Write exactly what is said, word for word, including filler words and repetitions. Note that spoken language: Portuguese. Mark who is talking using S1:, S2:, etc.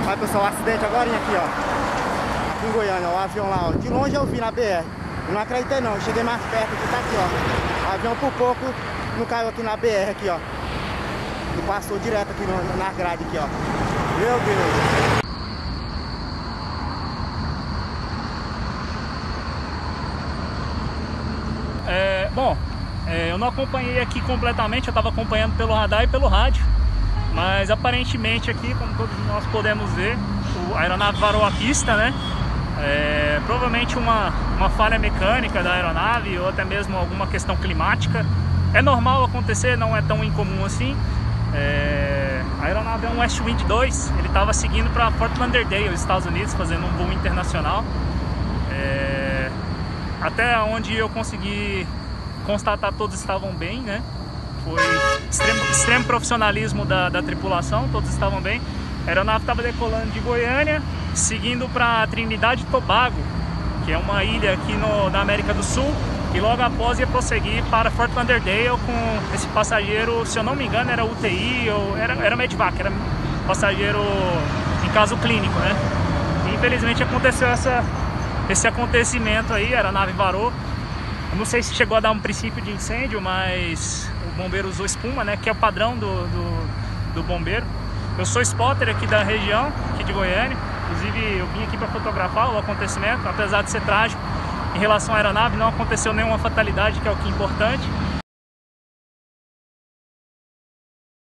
S1: Olha pessoal, o acidente agora aqui, ó. Aqui em Goiânia, ó, o avião lá, ó. De longe eu vi na B R. Eu não acreditei não, eu cheguei mais perto aqui, tá aqui, ó. O avião por pouco não caiu aqui na B R aqui, ó. E passou direto aqui no, na grade aqui, ó. Meu Deus.
S2: É, bom, é, eu não acompanhei aqui completamente, eu estava acompanhando pelo radar e pelo rádio. Mas aparentemente aqui, como todos nós podemos ver, a aeronave varou a pista, né? É, provavelmente uma, uma falha mecânica da aeronave ou até mesmo alguma questão climática. É normal acontecer, não é tão incomum assim. É, a aeronave é um Westwind dois, ele estava seguindo para Fort Lauderdale, Estados Unidos, fazendo um voo internacional. É, até onde eu consegui constatar, todos estavam bem, né? Foi extremo, extremo profissionalismo da, da tripulação, todos estavam bem. A aeronave estava decolando de Goiânia, seguindo para Trinidad e Tobago, que é uma ilha aqui no, na América do Sul, e logo após ia prosseguir para Fort Lauderdale com esse passageiro, se eu não me engano, era U T I, ou era, era Medvac, era passageiro em caso clínico, né? E, infelizmente aconteceu essa, esse acontecimento aí, a aeronave varou. Eu não sei se chegou a dar um princípio de incêndio, mas o bombeiro usou espuma, né, que é o padrão do, do, do bombeiro. Eu sou spotter aqui da região, aqui de Goiânia. Inclusive eu vim aqui para fotografar o acontecimento, apesar de ser trágico. Em relação à aeronave, não aconteceu nenhuma fatalidade, que é o que é importante.